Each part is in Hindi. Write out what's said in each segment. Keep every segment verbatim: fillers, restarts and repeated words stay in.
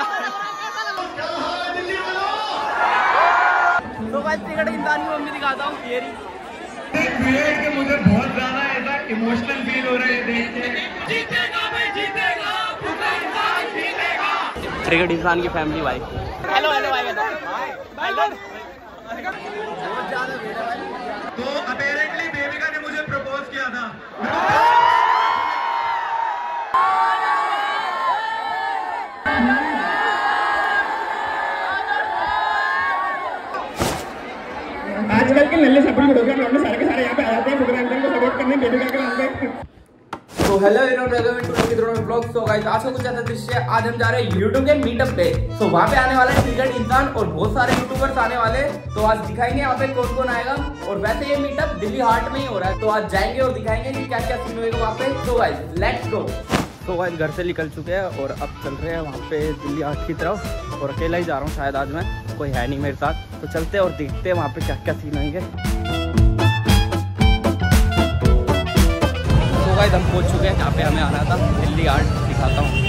तो भाई टिकट इंसान की मम्मी दिखाता हूँ ये रही। कि मुझे बहुत ज्यादा ऐसा इमोशनल फील हो रहा है देख के। जीतेगा भाई जीतेगा, जीतेगा। टिकट इंसान की फैमिली भाई। हेलो हेलो भाई बता। बहुत ज्यादा भीड़ है भाई। तो अपेरेंटली बेबिका ने मुझे प्रपोज किया था। आजकल के नल्ले सपने वीडियो के सारे के सारे यहाँ पे आ जाते हैं फुकरांकन को सपोर्ट करने बेबिका के नाम पे। तो hello everyone, welcome to lucky drone vlog. So guys आज का कुछ ऐसा दृश्य है। आज हम जा रहे हैं यूट्यूब के मीटअप पे। तो वहाँ पे आने वाला है टिकट इंसान और बहुत सारे यूट्यूबर्स आने वाले। तो आज दिखाएंगे यहाँ पे कौन कौन आएगा। और वैसे ये मीटअप दिल्ली हार्ट में ही हो रहा है। तो आज जाएंगे और दिखाएंगे कि क्या क्या सीन होगा वहाँ पे। तो गाइस लेट्स गो। तो गाइस घर से निकल चुके हैं और अब चल रहे हैं वहाँ पे दिल्ली हार्ट की तरफ। और अकेला ही जा रहा हूँ शायद आज मैं, कोई है नहीं मेरे साथ। तो चलते हैं और देखते हैं वहाँ पे क्या क्या सीन होंगे। तो गाइस हम पहुंच चुके हैं जहाँ पे हमें आना था, दिल्ली हार्ट। दिखाता हूँ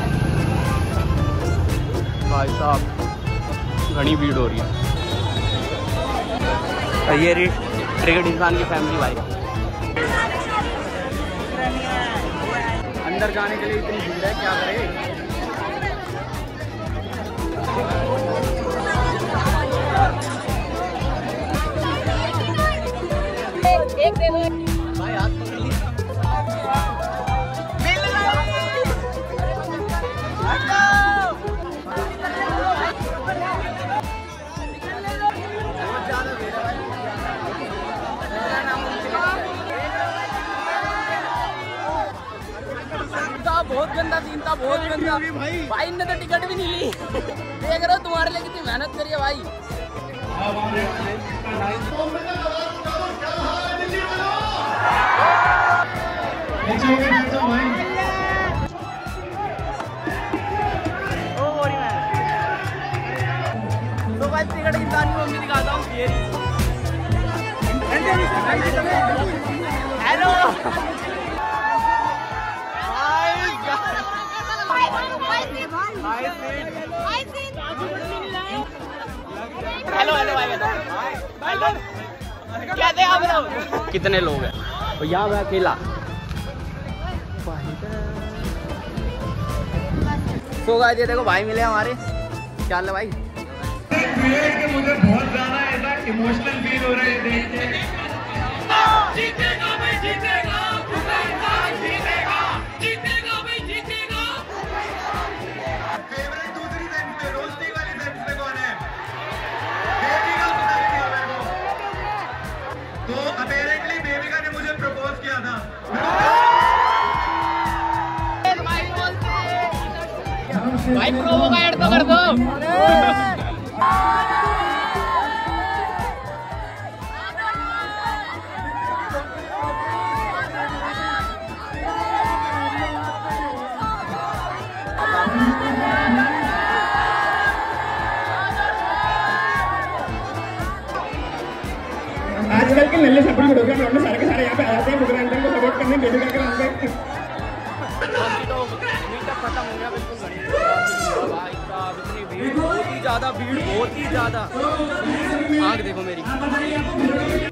भाई साहब, घनी भीड़ हो रही है। ये रही टिकट इंसान की फैमिली भाई। अंदर जाने के लिए इतनी भीड़ है, क्या करें। एक दे दो भाई, हाथ पकड़ ली। बहुत गंदा सीन था, बहुत गंदा भाई। भाई ने तो टिकट भी नहीं ली। देख रहे हो तुम्हारे लिए कितनी मेहनत करी है भाई। तो भाई टिकट इंसान की मम्मी दिखाता हूँ ये रही। हेलो हेलो हेलो भाई बता। कैसे आप लोग? कितने लोग हैं? तो यहाँ मैं अकेला। सो गाइस ये देखो भाई मिले हमारे। क्या हाल है भाई? मुझे बहुत ज्यादा ऐसा इमोशनल फील हो रहा है देख के। जीतेगा भाई जीतेगा, जीतेगा, जीतेगा भाई जीतेगा। फेवरेट दूसरी सेंस में, रोस्टी वाली सेंस में कौन है? बेबिका पता नहीं है मेरे को। तो अपेरेंटली बेबिका ने मुझे प्रपोज किया था। भाई प्रोमो का ऐड तो कर दो। आजकल के नल्ले सपने वीडियो के सारे के सारे यहाँ पे आ जाते हैं फुकरांकन को सपोर्ट करने बेबिका के नाम पे। खत्म हो गया बिल्कुल। भाई साहब इतनी भीड़, बहुत ही ज्यादा भीड़, बहुत ही ज्यादा। आग देखो मेरी।